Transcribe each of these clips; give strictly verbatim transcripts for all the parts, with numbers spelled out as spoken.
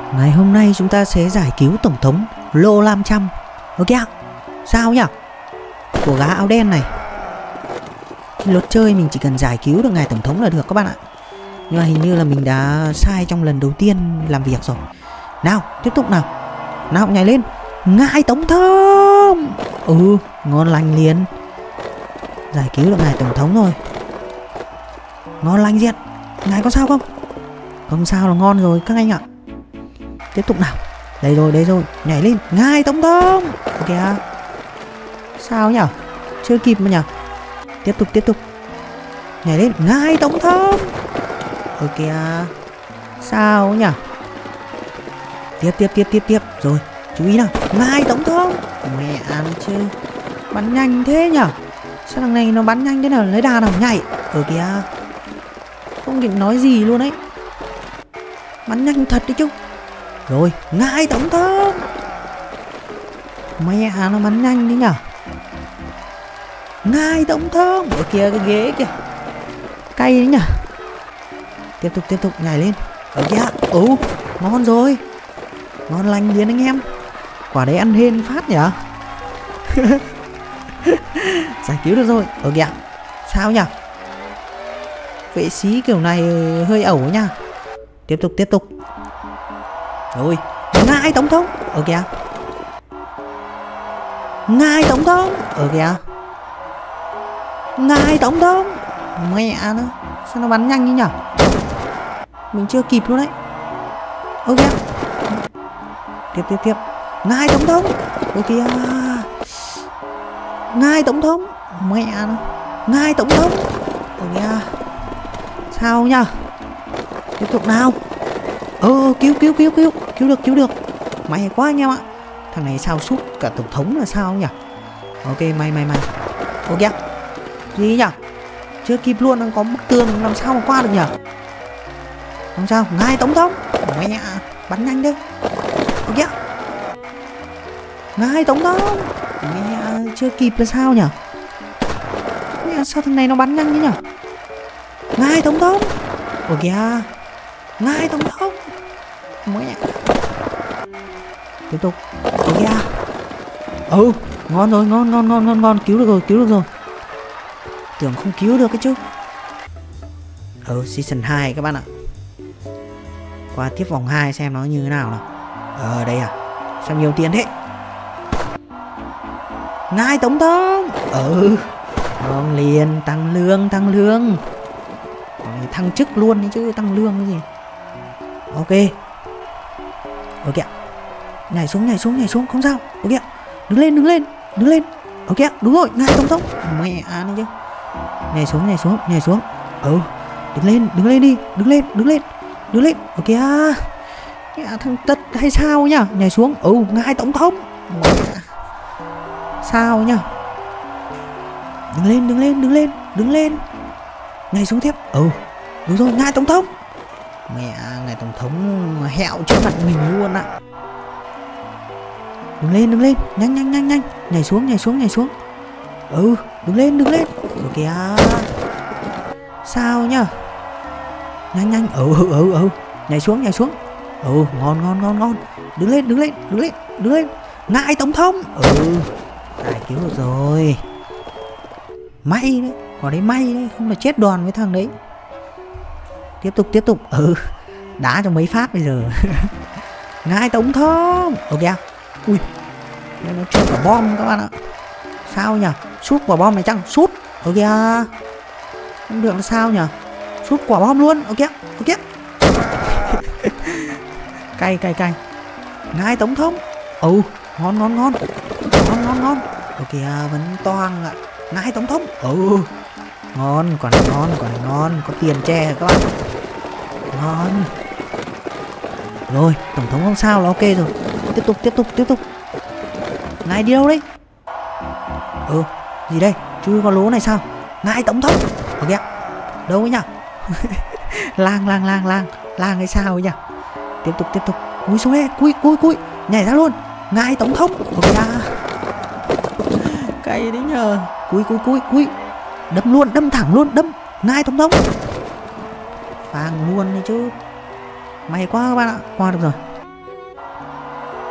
Ngày hôm nay chúng ta sẽ giải cứu Tổng thống Lô Lam Trăm. Ok ạ? Sao nhỉ? Của gã áo đen này. Luật chơi mình chỉ cần giải cứu được ngài Tổng thống là được các bạn ạ. Nhưng mà hình như là mình đã sai trong lần đầu tiên làm việc rồi. Nào, tiếp tục nào. Nào, nhảy lên. Ngài Tổng thống. Ừ, ngon lành liền. Giải cứu được ngài Tổng thống rồi. Ngon lành diện. Ngài có sao không? Không sao là ngon rồi các anh ạ. Tiếp tục nào. Đây rồi, đây rồi. Nhảy lên. Ngài Tổng thống. Ok à. Sao nhỉ? Chưa kịp mà nhỉ? Tiếp tục, tiếp tục. Nhảy lên. Ngài Tổng thống. Ok à. Sao nhỉ? Tiếp, tiếp, tiếp, tiếp, tiếp. Rồi, chú ý nào. Ngài Tổng thống. Mẹ ăn chứ. Bắn nhanh thế nhỉ? Sao thằng này nó bắn nhanh thế nào? Lấy đà nào nhảy. Ở kìa. Không kịp nói gì luôn đấy. Bắn nhanh thật đấy chứ. Rồi, ngài Tổng thống. Mẹ nó bắn nhanh đấy nhở. Ngài Tổng thống. Ở kia cái ghế kìa. Cay đấy nhở. Tiếp tục, tiếp tục nhảy lên. Ở kia. Ồ, ngon rồi. Ngon lành liền anh em. Quả đấy ăn hên phát nhở. Giải cứu được rồi. Ở kìa. Sao nhở? Vệ sĩ kiểu này hơi ẩu nha. Tiếp tục, tiếp tục. Rồi, ngài Tổng thống. Ở kìa. Ngài Tổng thống. Ở kìa. Ngài Tổng thống. Mẹ nó. Sao nó bắn nhanh như nhở? Mình chưa kịp luôn đấy. Ở kìa. Tiếp, tiếp, tiếp. Ngài Tổng thống. Ở kìa. Ngài Tổng thống. Mẹ nó. Ngài Tổng thống. Ở kìa. Sao nhá? Tiếp tục nào. Ờ cứu cứu cứu cứu cứu được cứu được. May quá anh em ạ. Thằng này sao sút cả tổng thống là sao nhỉ? Ok may may may. Ok gì nhỉ? Chưa kịp luôn, đang có bức tường làm sao mà qua được nhỉ? Không sao. Ngài Tổng thống. Mẹ bắn nhanh đấy. Ok ngài Tổng thống. Mẹ chưa kịp là sao nhỉ? Mẹ sao thằng này nó bắn nhanh thế nhỉ? Ngài Tổng thống. Ủa kìa. Ngài Tổng thống. Mẹ. Tiếp tục. Ủa kìa. Ừ. Ngon rồi. Ngon ngon ngon ngon ngon. Cứu được rồi. Cứu được rồi. Tưởng không cứu được cái chứ. Ừ. Season hai các bạn ạ. Qua tiếp vòng hai xem nó như thế nào nào. Ờ đây à. Sao nhiều tiền thế? Ngài Tổng thống. Ừ. Ngon liền. Tăng lương. Tăng lương. Thăng chức luôn chứ tăng lương cái gì. Ok. Ok. Nhảy xuống nhảy xuống nhảy xuống không sao. Ok. Đứng lên đứng lên đứng lên. Ok đúng rồi. Ngài Tổng thống. Mẹ à này chứ. Nhảy xuống nhảy xuống nhảy xuống. Ừ. Đứng lên đứng lên đi. Đứng lên đứng lên đứng lên. Ok à. Thằng Tất hay sao nhá. Nhảy xuống. Ừ. Ngài Tổng thống. Mẹ. Sao nhá. Đứng lên đứng lên đứng lên đứng lên. Nhảy xuống tiếp. Ừ. Đúng rồi. Ngài Tổng thống. Mẹ ngài Tổng thống hẹo trước mặt mình luôn ạ. Đứng lên đứng lên. Nhanh nhanh nhanh nhanh. Nhảy xuống nhảy xuống nhảy xuống. Ừ. Đứng lên đứng lên. Được kìa. Sao nhá. Nhanh nhanh. Ừ ừ ừ ừ. Nhảy xuống nhảy xuống. Ừ. Ngon ngon ngon ngon. Đứng lên đứng lên đứng lên đứng lên. Ngài Tổng thống. Ừ. Giải cứu được rồi. May đấy. Quả đấy may đấy. Không là chết đoàn với thằng đấy. Tiếp tục tiếp tục. Ừ. Đá cho mấy phát bây giờ. Ngài Tổng thống. Ok. Ui. Nó chơi quả bom các bạn ạ. Sao nhỉ? Sút quả bom này chăng? Sút. Ok. Không được là sao nhỉ? Sút quả bom luôn. Ok. Ok. Cay cay cay. Ngài Tổng thống. Ừ. Ngon ngon ngon. Ngon ngon ngon. Ok. Vẫn toang ạ. Ngài Tổng thống. Ừ. Ngon, còn ngon, còn ngon. Có tiền che các bạn. Ngon. Rồi, Tổng thống không sao là ok rồi. Tiếp tục, tiếp tục, tiếp tục. Ngài đi đâu đấy? Ừ, gì đây? Chui con lố này sao? Ngài Tổng thống. Ok. Đâu ấy nhỉ? Lang, lang, lang, lang. Lang hay sao ấy nhỉ? Tiếp tục, tiếp tục. Cúi xuống đây, cúi, cúi, cúi. Nhảy ra luôn. Ngài Tổng thống. Ok. Cay đấy nhờ. Cúi, cúi, cúi, cúi. Đâm luôn, đâm thẳng luôn, đâm. Ngài Tổng thống. Phang luôn đi chứ. May quá các bạn ạ. Qua được rồi.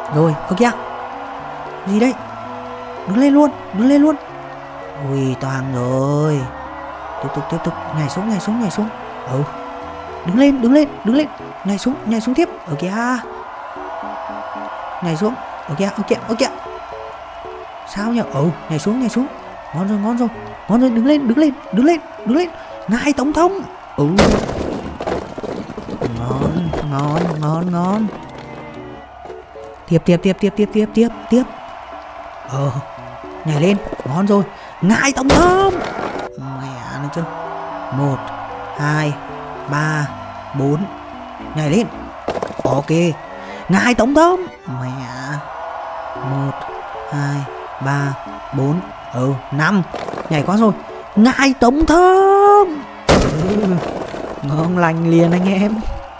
Rồi, ơ kìa. Gì đây? Đứng lên luôn, đứng lên luôn. Ui, toang rồi. Tiếp tục, tiếp tục, nhảy xuống, nhảy xuống, nhảy xuống. Ừ. Đứng lên, đứng lên, đứng lên. Nhảy xuống, nhảy xuống tiếp. Ở kìa. Nhảy xuống. Ở kìa, ở kìa, ở kìa. Sao nhỉ? Ừ, nhảy xuống, nhảy xuống. Ngon rồi, ngon rồi. Ngon rồi, đứng lên, đứng lên, đứng lên, đứng lên. Ngài tổng thống. Ừ. Ngon, ngon, ngon, ngon. Tiếp, tiếp, tiếp, tiếp, tiếp, tiếp, tiếp, tiếp. Ờ, nhảy lên, ngon rồi. Ngài tổng thống. Mẹ nó chứ. Một, hai, ba, bốn. Nhảy lên. Ok. Ngài tổng thống. Mẹ. Một, hai, ba, bốn. Ừ, năm. Nhảy quá rồi. Ngài tổng thống. Ừ, ngon lành liền anh em.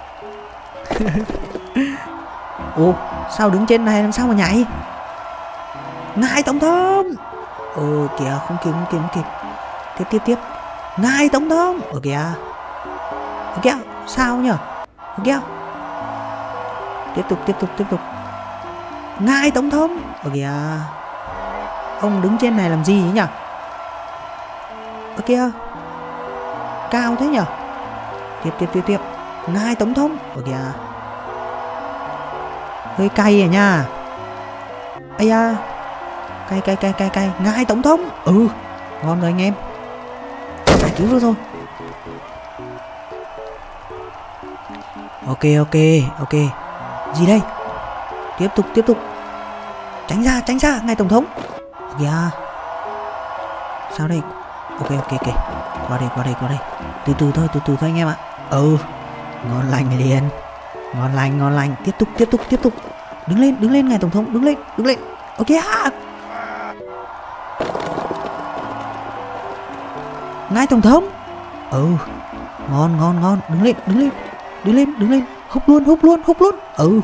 Ồ, sao đứng trên này làm sao mà nhảy? Ngài tổng thống. Ồ kìa, không kịp, không kịp, không kịp. Tiếp, tiếp, tiếp. Ngài tổng thống. Ở kìa. Ở kìa, sao nhỉ? Ở kìa. Tiếp tục, tiếp tục, tiếp tục. Ngài tổng thống. Ở kìa. Ông đứng trên này làm gì nhỉ? Ở kìa. Cao thế nhỉ? Tiếp, tiếp, tiếp, tiếp. Ngài tổng thống. Ở kìa. Hơi cay à nha. Ây da. Cay, cay, cay, cay, cay. Ngài tổng thống. Ừ, ngon rồi anh em. Giải cứu được rồi. Ok, ok, ok. Gì đây? Tiếp tục, tiếp tục. Tránh ra, tránh ra, ngài tổng thống. Kìa. Sao đây? Ok, ok, ok. Qua đây, qua đây, qua đây. Từ từ thôi, từ từ thôi anh em ạ. Ừ, ngon lành liền. Ngon lành, ngon lành. Tiếp tục, tiếp tục, tiếp tục. Đứng lên, đứng lên ngài tổng thống, đứng lên, đứng lên. Ok. Ngài tổng thống. Ừ, ngon, ngon, ngon. Đứng lên, đứng lên, đứng lên, đứng lên. Húc luôn, húc luôn, húc luôn. Ừ,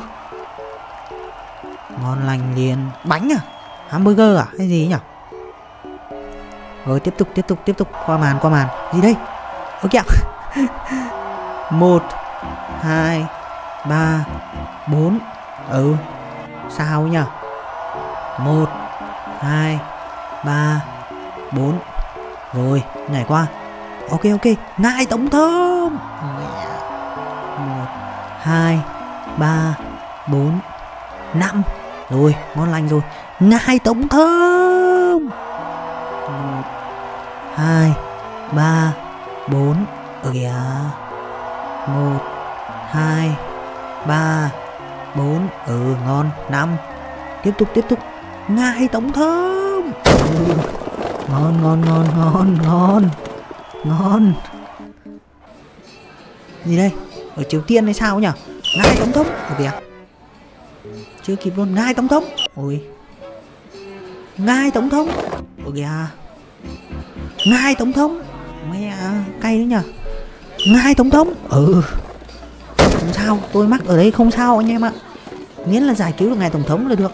ngon lành liền. Bánh à? Hamburger à? Hay gì nhỉ? Rồi tiếp tục, tiếp tục, tiếp tục. Qua màn, qua màn. Gì đây? Ơ kìa. Một, hai, ba, bốn. Ừ, sao nhỉ? Một, hai, ba, bốn. Rồi, nhảy qua. Ok, ok. Ngài tổng thống. Một, hai, ba, bốn, năm. Rồi, ngon lành rồi. Ngài tổng thống. Một, hai, ba, bốn. Ở kìa. Một, hai, ba, bốn. Ừ, ngon. Năm. Tiếp tục, tiếp tục. Ngài tổng thống. Ừ. Ngon, ngon, ngon, ngon, ngon. Ngon. Gì đây? Ở Triều Tiên hay sao nhỉ? Ngài tổng thống. Ở kìa. Chưa kịp luôn. Ngài tổng thống. Ôi. Ngài tổng thống. Ở kìa. Ngài tổng thống. Mẹ cay đấy nhỉ. Ngài tổng thống. Ừ, không sao, tôi mắc ở đây không sao anh em ạ. Miễn là giải cứu được ngài tổng thống là được.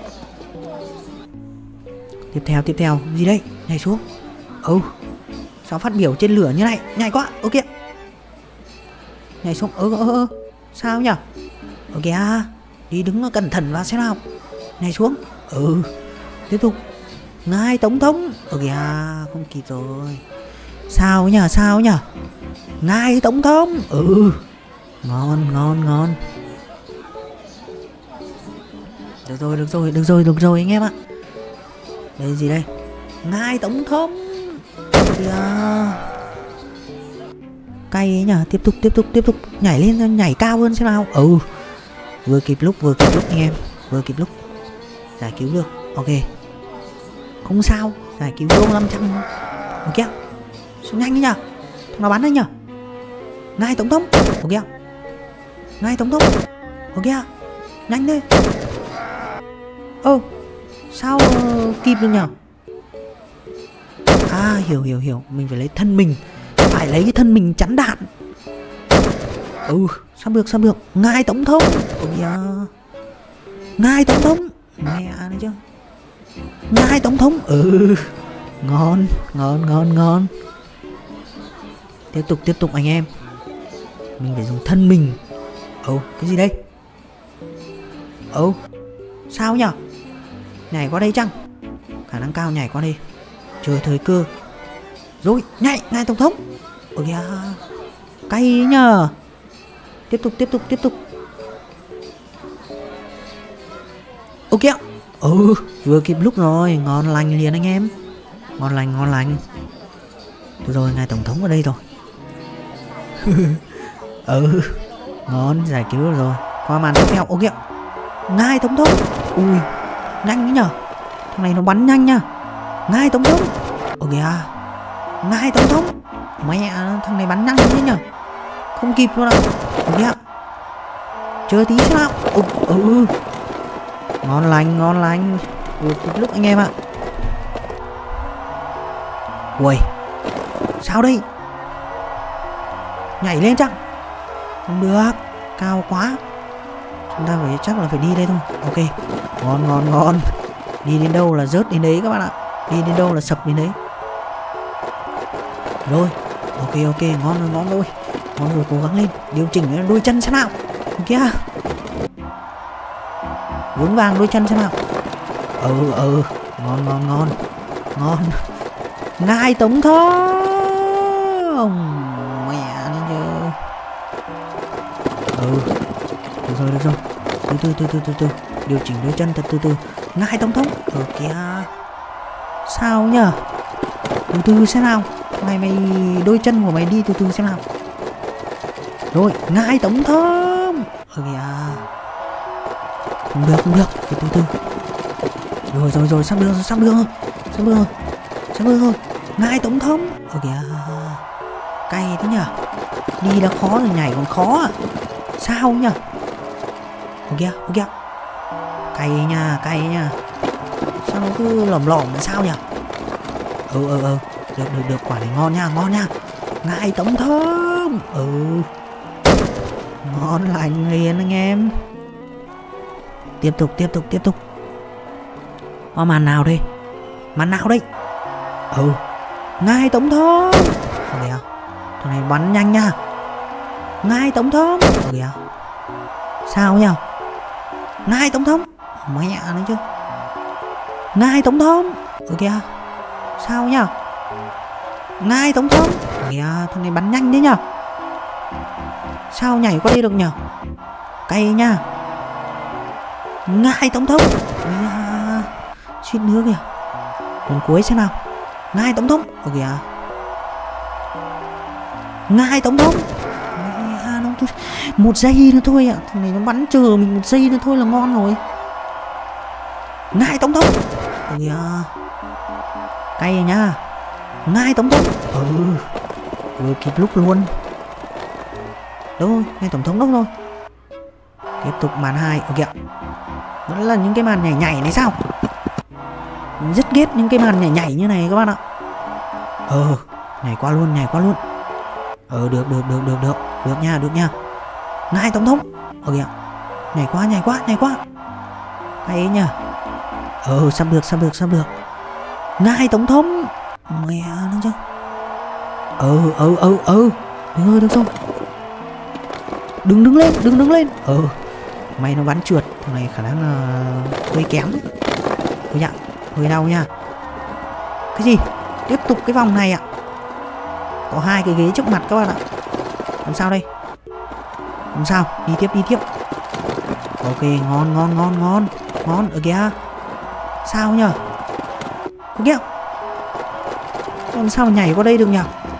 Tiếp theo, tiếp theo. Gì đây? Nhảy xuống. Ừ, sao phát biểu trên lửa như này? Nhảy quá. Ok. Nhảy xuống. Ừ, ừ, ừ. Sao nhỉ? Ở kìa. Đi đứng cẩn thận vào xem nào. Nhảy xuống. Ừ, tiếp tục. Ngài tổng thống. Ở kìa. Không kịp rồi. Sao nhỉ? Sao nhỉ? Ngài tổng thống. Ừ, ngon, ngon, ngon. Được rồi, được rồi, được rồi, được rồi anh em ạ. Đây gì đây? Ngài tổng thống. Kìa. Cay ấy nhỉ. Tiếp tục, tiếp tục, tiếp tục. Nhảy lên, nhảy cao hơn xem nào. Ừ, vừa kịp lúc, vừa kịp lúc anh em. Vừa kịp lúc. Giải cứu được. Ok, không sao. Giải cứu đô năm trăm. Ok. Xuống nhanh đi nhỉ. Thằng nào bắn đấy nhỉ? Ngài tổng thống. Ok. Ngài tổng thống. Ok. Nhanh đi. Ơ, sao uh, kịp được nhỉ? À, hiểu hiểu hiểu. Mình phải lấy thân mình. Phải lấy cái thân mình chắn đạn. Ừ, sao được, sao được. Ngài tổng thống. Ok. Ngài tổng thống. Mẹ này chứ. Ngài tổng thống. Ừ, ngon, ngon, ngon, ngon. Tiếp tục, tiếp tục anh em. Mình phải dùng thân mình. Ồ, cái gì đây? Ồ, Sao nhở? Nhảy qua đây chăng? Khả năng cao nhảy qua đây. Chờ thời cơ. Rồi, nhảy, ngài tổng thống. Ôi kìa, cay nhờ. Tiếp tục, tiếp tục, tiếp tục. Ok ạ. Ừ, vừa kịp lúc rồi. Ngon lành liền anh em. Ngon lành, ngon lành. Được rồi, ngài tổng thống ở đây rồi. Ừ, ngon, giải cứu được rồi. Qua màn tiếp theo. Ok ạ. Ngài tổng thống. Ui, nhanh nhở. Thằng này nó bắn nhanh nha. Ngài tổng thống. Ok à. Ngài tổng thống. Mẹ, thằng này bắn nhanh thế nhở. Không kịp luôn ạ. Ok ạ. Chờ tí xem nào. Ừ, ừ. Ngon lành, ngon lành. Vừa kịp lúc anh em ạ. Ui, sao đây? Nhảy lên chắc. Không được, cao quá. Chúng ta phải chắc là phải đi đây thôi. Ok, ngon ngon ngon. Đi đến đâu là rớt đến đấy các bạn ạ. Đi đến đâu là sập đến đấy. Rồi, ok ok, ngon rồi, ngon rồi. Ngon rồi, cố gắng lên. Điều chỉnh đôi chân xem nào. Kìa, vững vàng đôi chân xem nào. Ừ ừ, ngon ngon ngon. Ngon. Ngài tổng thống. Mẹ đi chứ. Ừ, được rồi, được rồi. Từ từ từ từ từ từ. Điều chỉnh đôi chân thật từ từ. Ngài tổng thống. Ở kìa. Sao nhở? Từ từ xem nào. Mày mày đôi chân của mày đi từ từ xem nào. Rồi, ngài tổng thống. Ở kìa. Không được, không được. Từ từ từ. Rồi rồi rồi, sắp được rồi, sắp được rồi. Sắp được rồi. Sắp được rồi. Ngài tổng thống. Ở kìa. Cay thế nhở. Đi đã khó rồi, nhảy còn khó à. Sao nhở? Ồ kìa, ồ kìa. Cay nha, cay nha. Sao nó cứ lỏm lỏm là sao nhỉ? Ừ ừ ừ. Được được được, quả này ngon nha, ngon nha. Ngài tổng thống. Ừ. Ngon lành liền anh em. Tiếp tục, tiếp tục, tiếp tục. Có màn nào đây? Màn nào đây? Ừ. Ngài tổng thống. Ồ kìa. Thằng này bắn nhanh nha. Ngài tổng thống. Ồ kìa. Sao nhỉ? Ngài tổng thống. Mẹ nó chứ. Ngài tổng thống. Ồ kìa. Sao nhỉ? Ngài tổng thống. Ồ kìa, thằng này bắn nhanh thế nhỉ? Sao nhảy qua đây được nhỉ? Cay nha. Ngài tổng thống. À, suýt nữa kìa. Lần cuối xem nào. Ngài tổng thống. Ồ kìa. Ngài tổng thống. À, nó một giây nữa thôi ạ. À. Thằng này nó bắn chờ mình một giây nữa thôi là ngon rồi. Ngài tổng thống. Ồ kìa. Cay nha. Ngài tổng thống. Ừ. Vừa kịp lúc luôn. Đâu rồi, ngài tổng thống đâu rồi. Tiếp tục màn hai. Ồ kìa. Vẫn là những cái màn nhảy nhảy này sao? Rất ghét những cái màn nhảy nhảy như này các bạn ạ. Ờ, nhảy qua luôn, nhảy qua luôn. Ờ, được, được, được, được, được. Được nha, được nha. Ngài tổng thống. Ờ kìa. Nhảy qua, nhảy qua, nhảy qua. Hay ấy nhờ. Ờ, sắp được, sắp được, sắp được. Ngài tổng thống. Mẹ nó chứ. Ờ, ờ, ờ, ờ. Được rồi, được rồi. Đừng đứng lên, đừng đứng lên. Ờ, may nó bắn trượt. Thằng này khả năng là hơi kém. Ôi dạ, hơi đau nha. Cái gì? Tiếp tục cái vòng này ạ. Có hai cái ghế trước mặt các bạn ạ. Làm sao đây? Làm sao? Đi tiếp, đi tiếp. Ok, ngon, ngon, ngon, ngon. Ngon, ở kìa. Sao nhờ? Có kìa. Làm sao mà nhảy qua đây được nhỉ?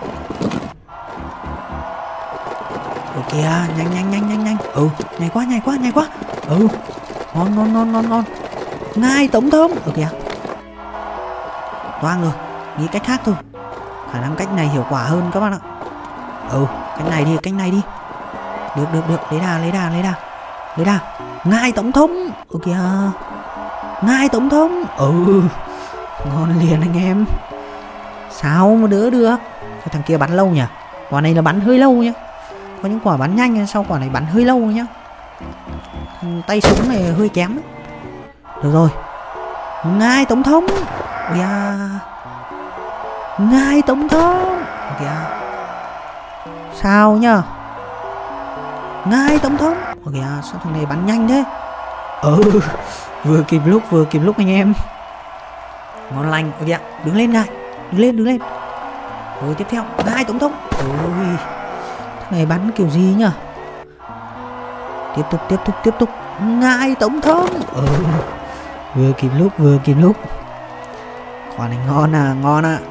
Ở kìa, nhanh, nhanh, nhanh, nhanh, nhanh. Ừ, nhảy quá, nhảy quá, nhảy quá. Ừ, ngon, ngon, ngon, ngon, ngon. Ngài tổng thống. Ở kìa. Toang rồi, nghĩ cách khác thôi. Khả năng cách này hiệu quả hơn các bạn ạ. Ừ, cách này đi, cách này đi. Được, được, được, lấy đà, lấy đà, lấy đà. Lấy đà. Ngài tổng thống. Ồ kìa. Ngài tổng thống. Ừ, ngon liền anh em. Sao mà đỡ được. Cái thằng kia bắn lâu nhỉ. Quả này là bắn hơi lâu nhá. Có những quả bắn nhanh, sau quả này bắn hơi lâu nhá. Tay súng này hơi kém. Được rồi. Ngài tổng thống. Ôi da. Ngài tổng thống. Kìa. Sao nhá. Ngài tổng thống. Ôi kìa, sao thằng này bắn nhanh thế. Ừ. Vừa kịp lúc, vừa kịp lúc anh em. Ngon lành. Ôi kìa, đứng lên Ngải. Đứng lên, đứng lên. Rồi tiếp theo, Ngải tổng thống. Ôi, thằng này bắn kiểu gì nhỉ? Tiếp tục, tiếp tục, tiếp tục. Ngải tổng thống. Ừ. Vừa kịp lúc, vừa kịp lúc. Quả này ngon à, ngon à.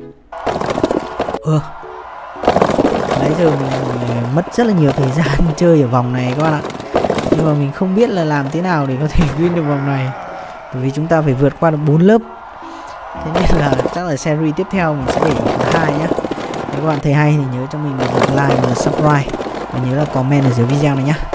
Ừ. Nãy giờ mình mất rất là nhiều thời gian chơi ở vòng này các bạn ạ. Nhưng mà mình không biết là làm thế nào để có thể win được vòng này. Bởi vì chúng ta phải vượt qua được bốn lớp. Thế nên là chắc là series tiếp theo mình sẽ để hai nhá. Nếu các bạn thấy hay thì nhớ cho mình một like và subscribe. Và nhớ là comment ở dưới video này nhá.